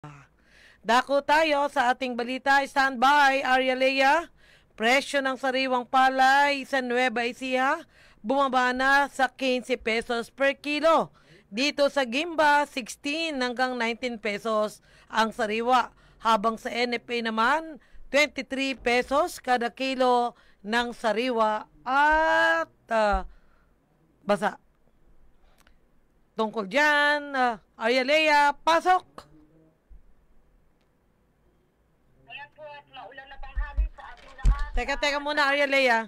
Dako tayo sa ating balita. Standby, Arya Lea. Presyo ng sariwang palay sa Nueva Ecija bumaba na sa 15 pesos per kilo. Dito sa Gimba, 16 hanggang 19 pesos ang sariwa. Habang sa NFA naman, 23 pesos kada kilo ng sariwa at basa. Tungkol dyan, Arya Lea, pasok! Teka muna, Arya Lea.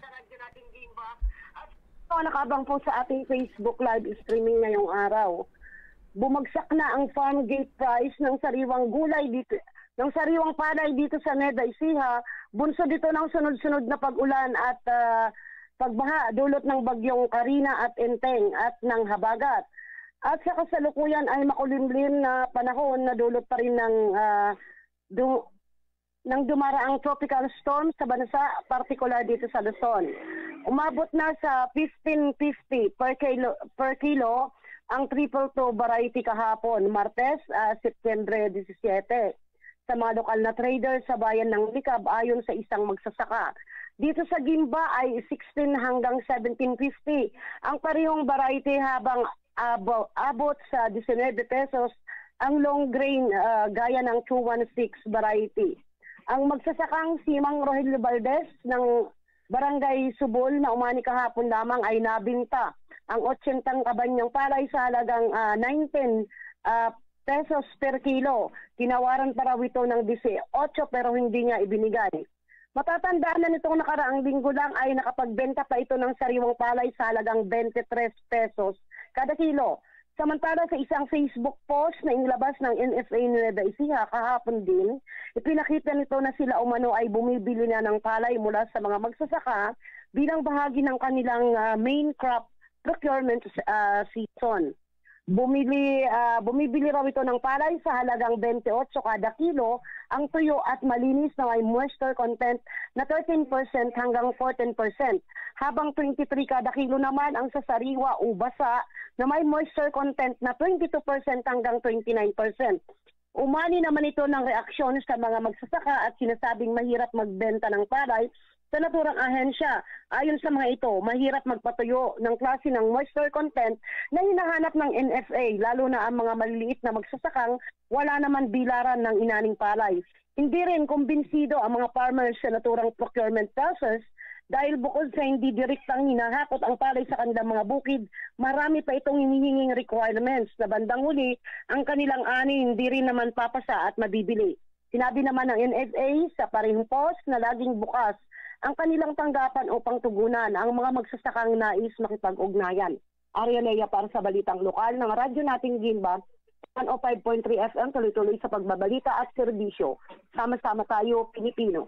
Nakabang po sa ating Facebook live streaming ngayong araw. Bumagsak na ang farm gate price ng sariwang gulay dito, ng sariwang palay dito sa Nueva Ecija. Bunso dito ng sunod-sunod na pag-ulan at pagbaha dulot ng bagyong Karina at Enteng at ng habagat. At sa kasalukuyan ay makulimlim na panahon na dulot pa rin ng dumaraang tropical storm sa bansa, partikular dito sa Luzon. Umabot na sa 15.50 per kilo ang 222 variety kahapon, Martes, September 17. Sa mga lokal na trader sa bayan ng Likab ayon sa isang magsasaka. Dito sa Gimba ay 16 hanggang 17.50 ang parehong variety habang abot sa 19 pesos ang long grain gaya ng 216 variety. Ang magsasakang si Mang Rogelio Valdez ng Barangay Subol na umani kahapon lamang ay nabinta ang 80 kabanyang palay sa halagang 19 pesos per kilo. Tinawaran para ito ng 18 pero hindi niya ibinigay. Matatandaan na nitong nakaraang linggo lang ay nakapagbenta pa ito ng sariwang palay sa halagang 23 pesos kada kilo. Samantala sa isang Facebook post na inilabas ng NFA Nueva Ecija kahapon din, ipinakita nito na sila umano ay bumibili na ng palay mula sa mga magsasaka bilang bahagi ng kanilang main crop procurement season. Bumibili raw ito ng palay sa halagang 28 kada kilo, ang tuyo at malinis na may moisture content na 13% hanggang 14%, habang 23 kada kilo naman ang sasariwa o basa na may moisture content na 22% hanggang 29%. Umani naman ito ng reaksyon sa mga magsasaka at sinasabing mahirap magbenta ng palay sa naturang ahensya. Ayon sa mga ito, mahirap magpatuyo ng klase ng moisture content na hinahanap ng NFA, lalo na ang mga maliliit na magsasakang wala naman bilaran ng inaning palay. Hindi rin kumbinsido ang mga farmers sa naturang procurement process dahil bukod sa hindi direktang hinahakot ang palay sa kanilang mga bukid, marami pa itong hinihinging requirements na bandang huli ang kanilang ani hindi rin naman papasa at mabibili. Sinabi naman ng NFA sa parehong post na laging bukas ang kanilang tanggapan upang tugunan ang mga magsasakang nais makipag-ugnayan. Arya Lea para sa Balitang Lokal ng radyo nating Gimba, 105.3 FM, tuloy-tuloy sa pagbabalita at serbisyo. Sama-sama tayo, Pilipino.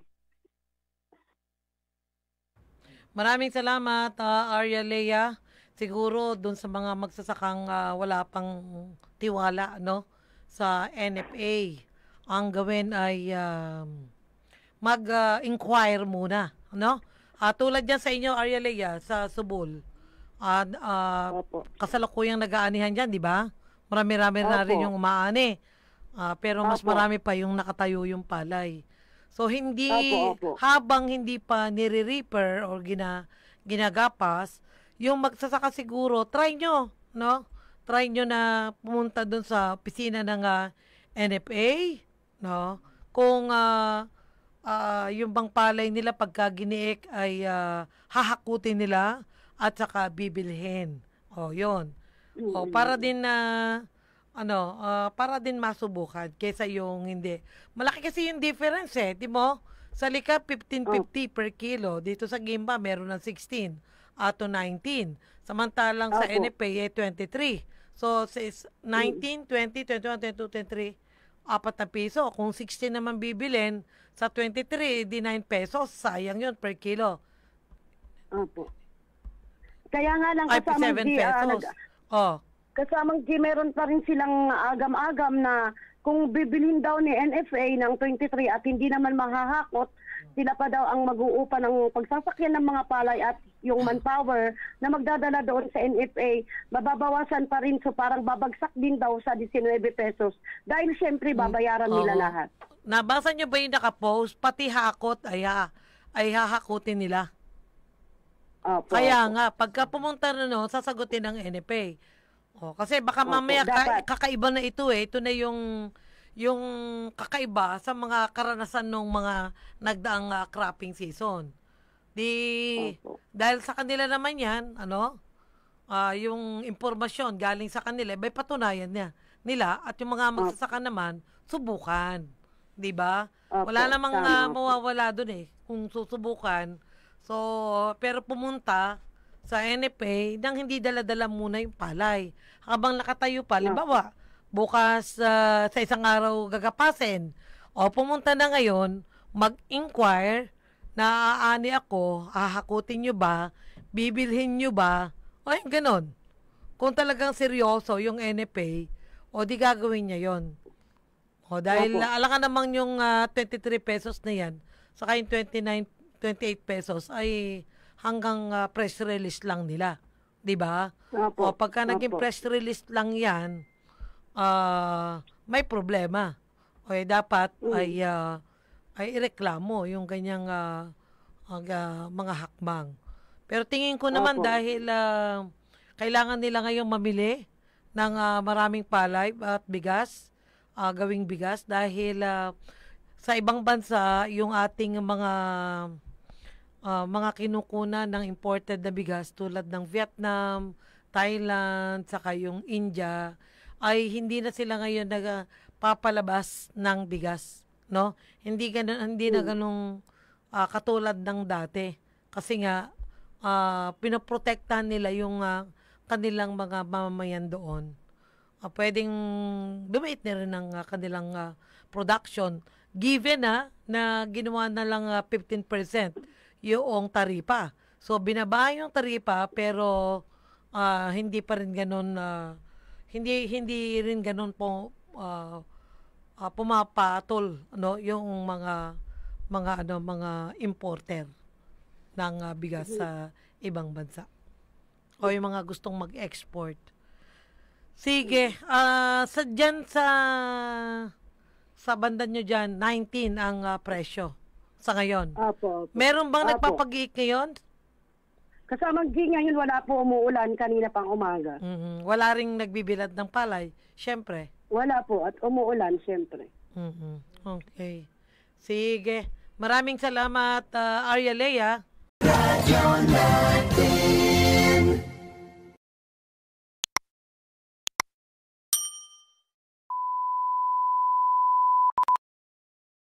Maraming salamat, Arya Lea. Siguro dun sa mga magsasakang wala pang tiwala sa NFA, ang gawin ay mag-inquire muna. Tulad yan sa inyo, Arya Lea, sa Subol. Kasalukuyang nag-aanihan dyan, di ba? Marami-rami na rin yung umaani. Pero mas marami pa yung nakatayo yung palay. So hindi habang hindi pa nire-reaper or ginagapas, yung magsasaka siguro, try nyo na pumunta dun sa opisina ng NFA, kung yung bang palay nila pagka giniik ay hahakutin nila at saka bibilhin. Yun. Para din para din masubukan kaysa yung hindi. Malaki kasi yung difference di mo? Sa Likab, 15.50 per kilo. Dito sa Gimba, meron ng 16 to 19. Samantalang sa NFA, 23. So, 19, 20, 21, 22, 23, 4 na piso. Kung 16 naman bibilin, sa 23, di 9 pesos. Sayang yun per kilo. Opo. Kaya nga lang kasamang pesos. kasamang meron pa rin silang agam-agam na kung bibilhin daw ni NFA ng 23 at hindi naman mahahakot, sila pa daw ang mag-uupa ng pagsasakyan ng mga palay at yung manpower na magdadala doon sa NFA, mababawasan pa rin, so parang babagsak din daw sa 19 pesos dahil syempre babayaran nila lahat. Nabasa nyo ba yung nakapost? Pati hakot ay hahakutin nila. Opo, Kaya opo. nga, pagka pumunta na sasagutin ng NFA. Kasi baka mamaya kakaiba na ito eh. Ito na yung kakaiba sa mga karanasan ng mga nagdaang cropping season. Dahil sa kanila naman yan, yung impormasyon galing sa kanila, may patunayan nila at yung mga magsasaka naman, subukan. Diba? Wala namang mawawala dun eh, kung susubukan. So, pero pumunta sa NFA nang hindi dala-dala muna yung palay. Habang nakatayo pa, halimbawa, bukas sa isang araw gagapasin, o pumunta na ngayon, mag-inquire na aani ako, hahakutin nyo ba, bibilhin nyo ba, o yung ganon. Kung talagang seryoso yung NFA, o di gagawin niya yon. O dahil alam ka namang yung 23 pesos na yan, saka yung 28 pesos ay hanggang press release lang nila. Diba? O pagka naging press release lang yan, may problema. O dapat ay ireklamo yung ganyang mga hakbang. Pero tingin ko naman dahil kailangan nila ngayong mamili ng maraming palay at bigas, gawing bigas dahil sa ibang bansa yung ating mga kinukuna ng imported na bigas tulad ng Vietnam, Thailand, saka yung India ay hindi na sila ngayon nagpapalabas ng bigas, no? Hindi na ganung katulad ng dati kasi nga pinoprotektahan nila yung kanilang mga mamamayan doon. Pwedeng dumit na rin ng kanilang production given na ginawa na lang 15% yung taripa. So binaba yung taripa pero hindi pa rin ganun hindi rin ganun po pumapatol yung mga importer ng bigas sa ibang bansa o yung mga gustong mag-export. Sige, sa banda nyo dyan, 19 ang presyo sa ngayon. Opo. Meron bang nagpapag-iik ngayon? Kasamang G ngayon wala po umuulan kanina pang umaga. Wala ring nagbibilad ng palay, syempre. Wala po at umuulan syempre. Okay. Sige. Maraming salamat, Arya Lea.